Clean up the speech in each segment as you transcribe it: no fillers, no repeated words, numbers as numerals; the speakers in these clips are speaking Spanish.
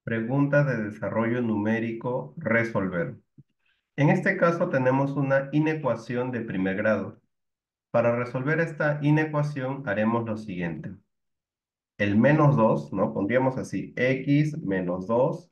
Pregunta de desarrollo numérico, resolver. En este caso tenemos una inecuación de primer grado. Para resolver esta inecuación haremos lo siguiente. El menos 2, ¿no? Pondríamos así, x menos 2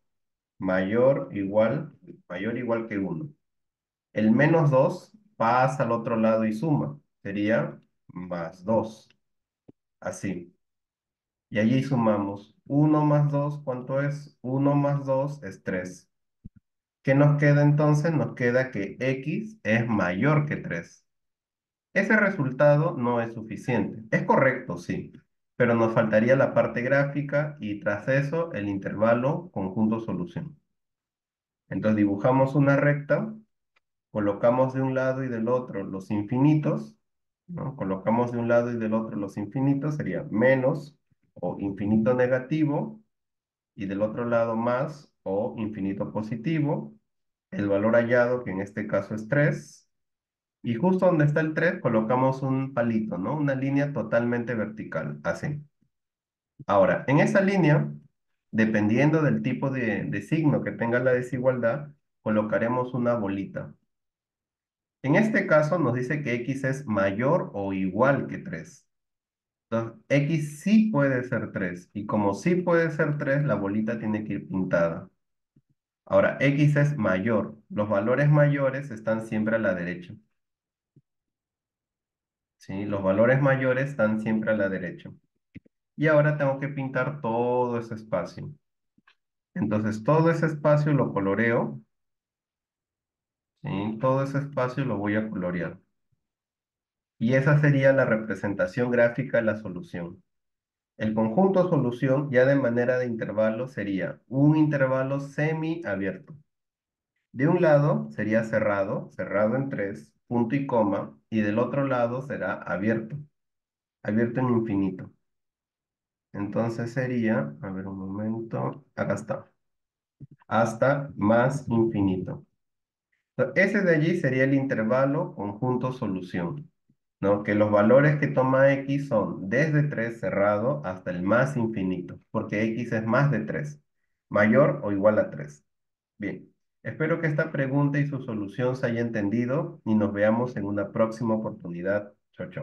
mayor igual que 1. El menos 2 pasa al otro lado y suma. Sería más 2. Así. Y allí sumamos. Uno más 2, ¿cuánto es? Uno más 2 es 3. ¿Qué nos queda entonces? Nos queda que x es mayor que 3. Ese resultado no es suficiente. Es correcto, sí, pero nos faltaría la parte gráfica y tras eso el intervalo conjunto solución. Entonces dibujamos una recta, colocamos de un lado y del otro los infinitos, ¿no? Colocamos de un lado y del otro los infinitos, sería menos o infinito negativo, y del otro lado más o infinito positivo. El valor hallado, que en este caso es 3. Y justo donde está el 3 colocamos un palito, ¿no? Una línea totalmente vertical, así. Ahora, en esa línea, dependiendo del tipo de signo que tenga la desigualdad, colocaremos una bolita. En este caso nos dice que x es mayor o igual que 3. Entonces, x sí puede ser 3. Y como sí puede ser 3, la bolita tiene que ir pintada. Ahora, x es mayor. Los valores mayores están siempre a la derecha. ¿Sí? Los valores mayores están siempre a la derecha. Y ahora tengo que pintar todo ese espacio. Entonces, todo ese espacio lo coloreo. ¿Sí? Todo ese espacio lo voy a colorear. Y esa sería la representación gráfica de la solución. El conjunto solución, ya de manera de intervalo, sería un intervalo semiabierto. De un lado sería cerrado, cerrado en 3, punto y coma, y del otro lado será abierto, abierto en infinito. Entonces sería, a ver un momento, acá está, hasta más infinito. Ese de allí sería el intervalo conjunto solución, ¿no? Que los valores que toma x son desde 3 cerrado hasta el más infinito, porque x es más de 3, mayor o igual a 3. Bien, espero que esta pregunta y su solución se haya entendido y nos veamos en una próxima oportunidad. Chao, chao.